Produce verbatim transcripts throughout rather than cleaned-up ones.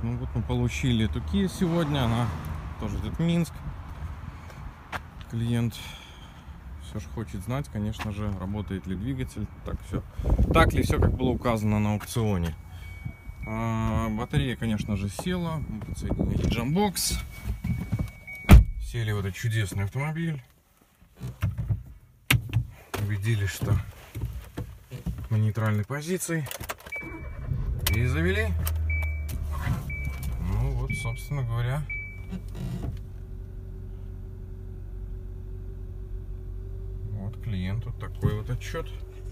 ну вот мы получили эту Kia сегодня, она тоже идет Минск. Клиент все же хочет знать, конечно же, работает ли двигатель, так все, так ли все, как было указано на аукционе. А, батарея, конечно же, села. Мы подсоединили джамбокс, сели в этот чудесный автомобиль, убедились, что на нейтральной позиции, и завели. Ну вот, собственно говоря, вот клиенту такой вот отчет.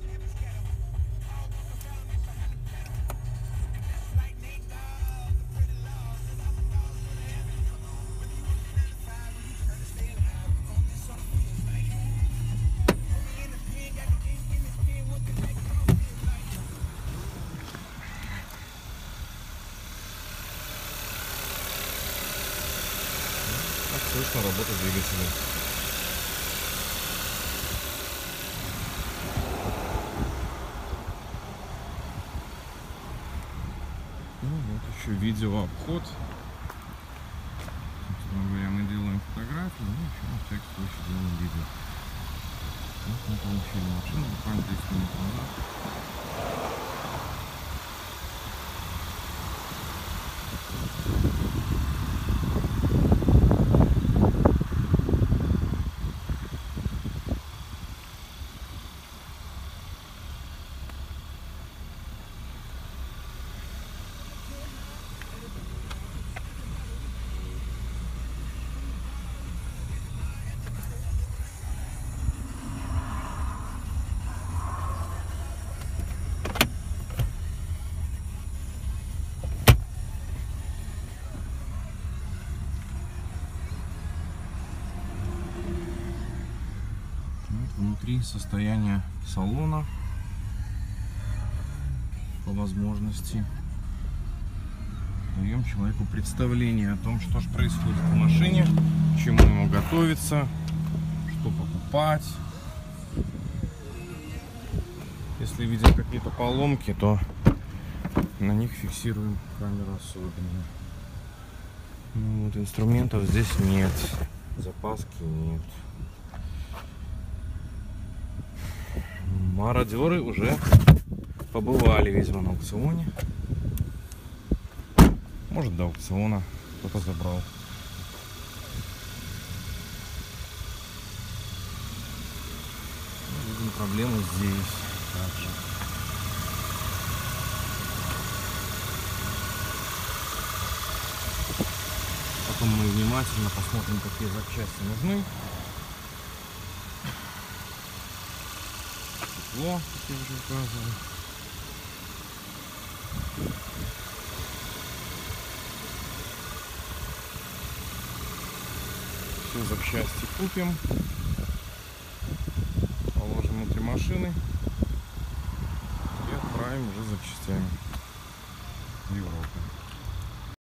Как слышно работа двигателя. Ну вот еще видеообход. Собственно говоря, мы делаем фотографии, ну еще на всякий случай делаем видео. Вот мы получили машину буквально десять минут назад. Внутри состояние салона по возможности даем человеку представление о том, что же происходит в машине, к чему ему готовиться, что покупать. Если видим какие-то поломки, то на них фиксируем камеру особенно. Ну, вот инструментов здесь нет, запаски нет. Мародеры уже побывали, видимо, на аукционе. Может, до аукциона кто-то забрал. Видим проблемы здесь также. Потом мы внимательно посмотрим, какие запчасти нужны. Стекло, как я уже указывал. Все запчасти купим, положим внутри машины и отправим уже запчастями в Европу.